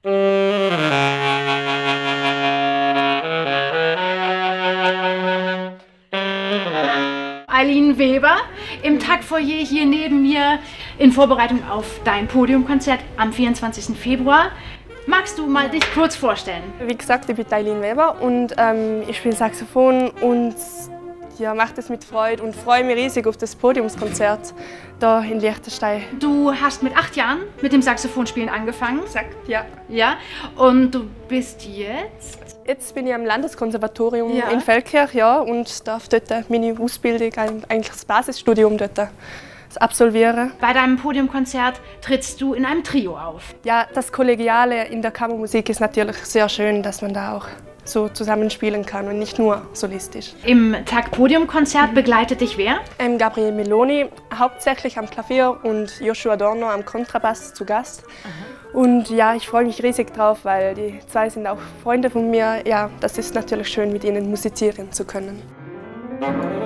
Eileen Weber im Taktfoyer hier neben mir in Vorbereitung auf dein Podiumkonzert am 24. Februar. Magst du mal dich kurz vorstellen? Wie gesagt, ich bin Eileen Weber und ich spiele Saxophon und ja, mache das mit Freude und freue mich riesig auf das Podiumskonzert hier in Liechtenstein. Du hast mit 8 Jahren mit dem Saxophonspielen angefangen. Exakt, ja. Ja. Und du bist jetzt? Jetzt bin ich am Landeskonservatorium Ja. in Feldkirch, ja, und darf dort meine Ausbildung, eigentlich das Basisstudium dort absolvieren. Bei deinem Podiumkonzert trittst du in einem Trio auf. Ja, das Kollegiale in der Kammermusik ist natürlich sehr schön, dass man da auch so zusammenspielen kann und nicht nur solistisch. Im Tag-Podiumkonzert begleitet dich wer? Gabriele Meloni hauptsächlich am Klavier und Joshua Dorner am Kontrabass zu Gast. Und ja, ich freue mich riesig drauf, weil die zwei sind auch Freunde von mir. Ja, das ist natürlich schön, mit ihnen musizieren zu können.